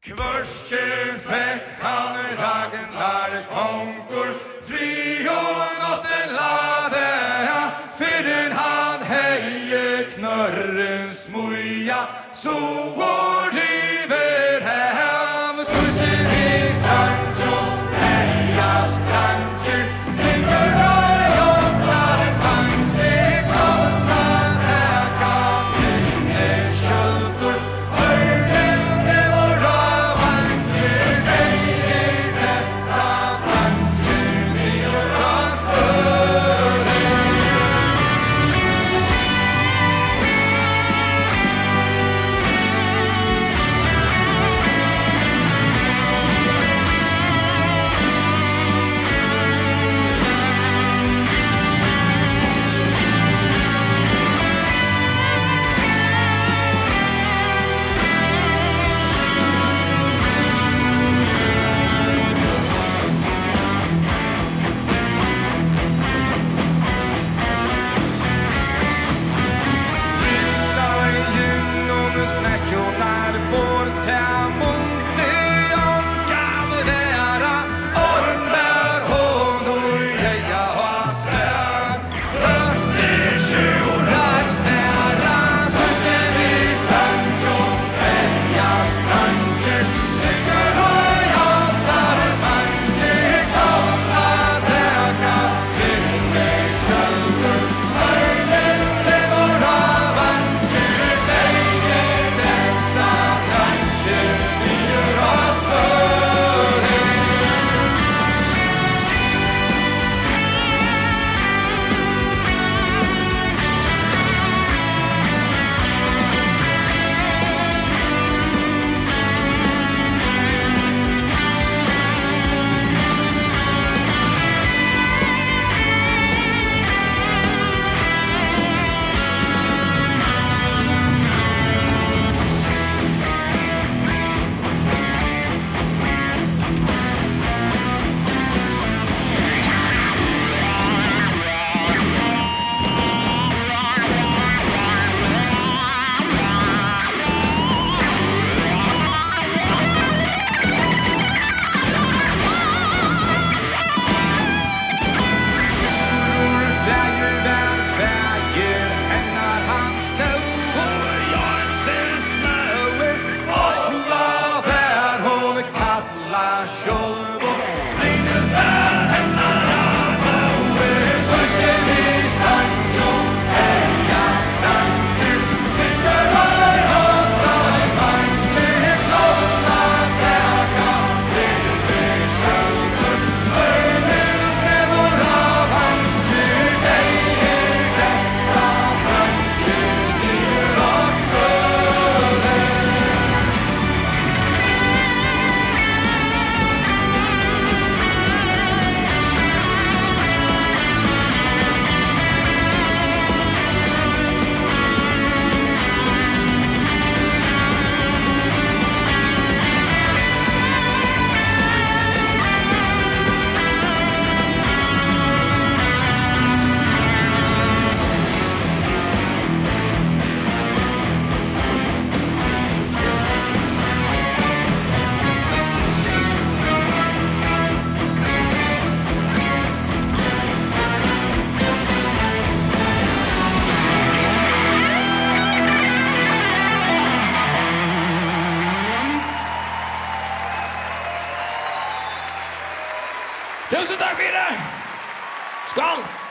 Kvørstje fikk han Ragnar Kongur, fri om natten lade, fyrden han heie knørren smuja, så river han, kutten i strandsjo, heia strandjer, synger og jobbar banker, konna teka kvinne kjøltor, øyren til vår banker, eier detta banker, nyra større. Tusen takk for det! Skål!